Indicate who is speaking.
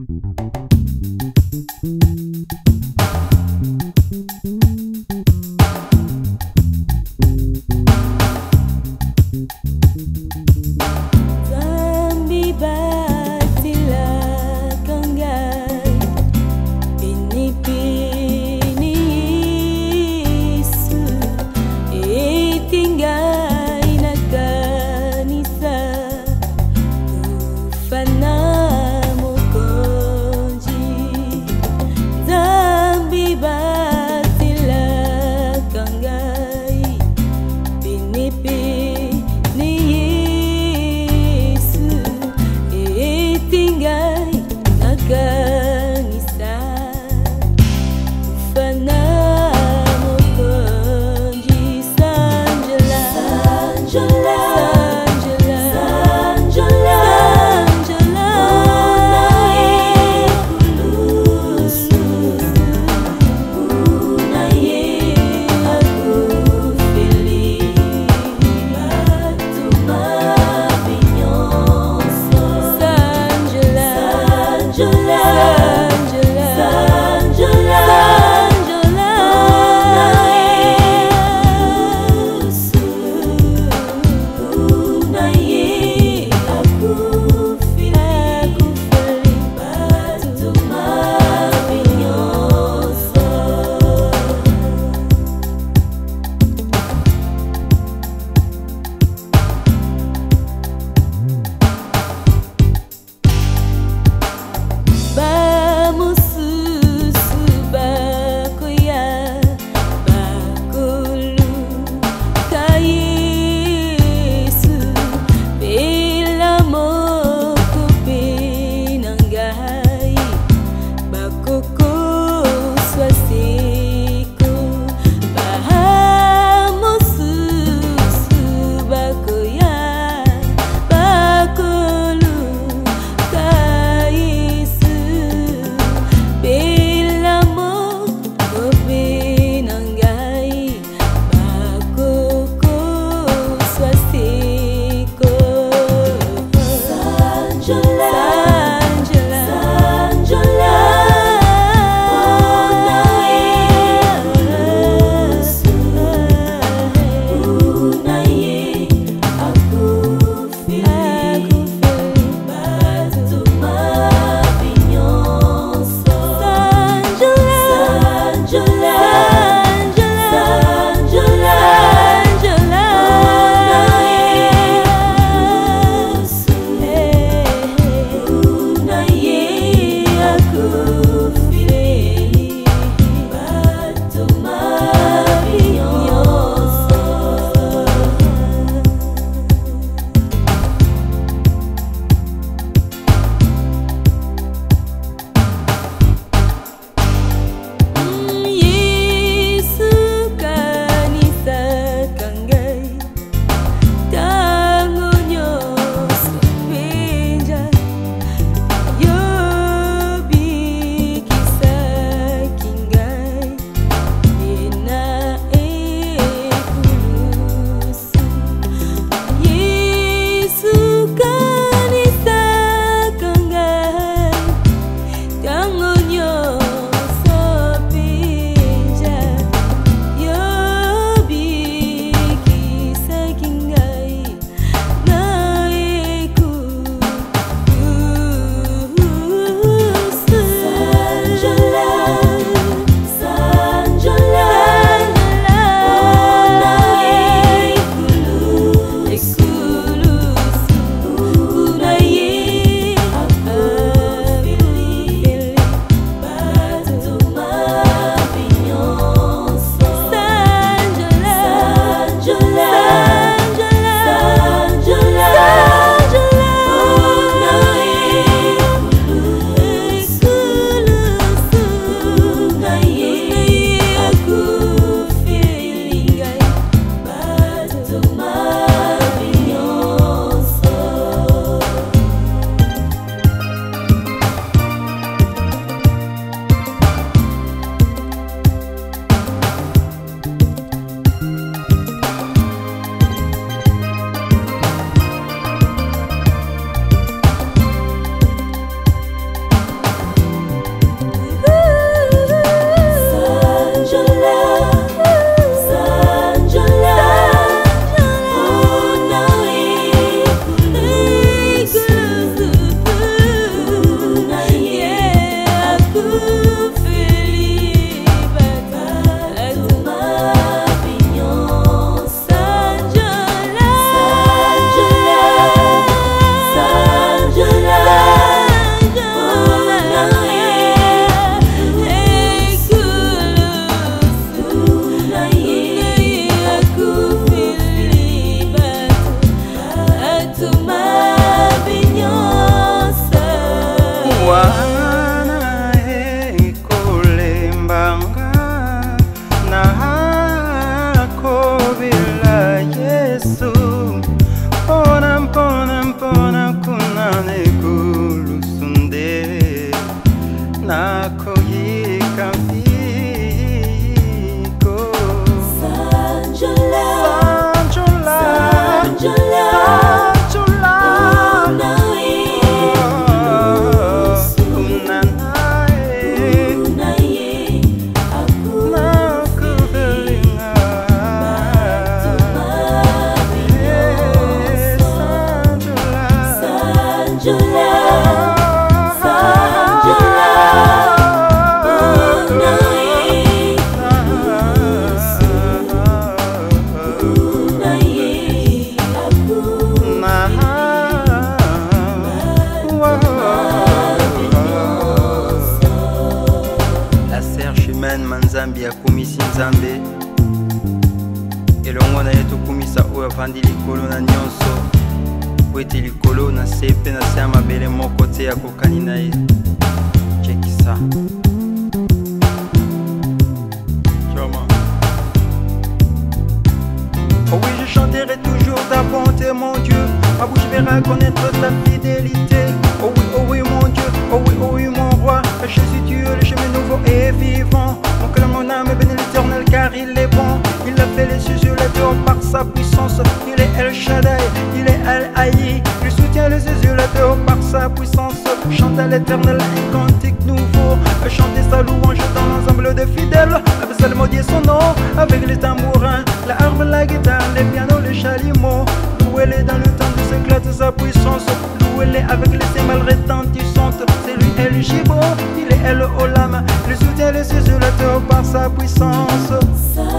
Speaker 1: Fanamu nakoyika mpiko
Speaker 2: Sanjola,
Speaker 1: Sanjola,
Speaker 2: Sanjola,
Speaker 1: Sanjola,
Speaker 2: Unaye,
Speaker 1: Unanae,
Speaker 2: Unaye, Aku,
Speaker 1: nakubelinga Sanjola,
Speaker 2: Sanjola,
Speaker 1: La Serge humaine manzambi akumisi nzambe elongo na ye tokumisa oyo avandi likolo na nyonso po ete likolo na se mpe na se ya mabele moko te ya kokani na ye chekisa oh oui, je chanterai toujours ta bonté, mon Dieu. Ma bouche verra connaître ta fidélité. Oh oui, mon Dieu. Oh oui, mon roi. Jésus, tu es le chemin nouveau et vivant. Mon cœur, mon âme bénit l'Éternel car il est bon. Il a fait les cieux sur la terre par sa puissance. Il est El Shaddai, il est El Haï. Il soutient les cieux sur la terre par sa puissance. Chante à l'Éternel un cantique nouveau. Chantez sa louange dans l'ensemble des fidèles. Psalmodier son nom avec les tambourins, la harpe, la guitare, les pianos, les chalumeaux. Louez-les dans le temps de s'éclate sa puissance. Louez-les avec les cymbales retentissantes. C'est lui El Gibo, il est El Olam. Il soutient les cieux sur la terre par sa puissance.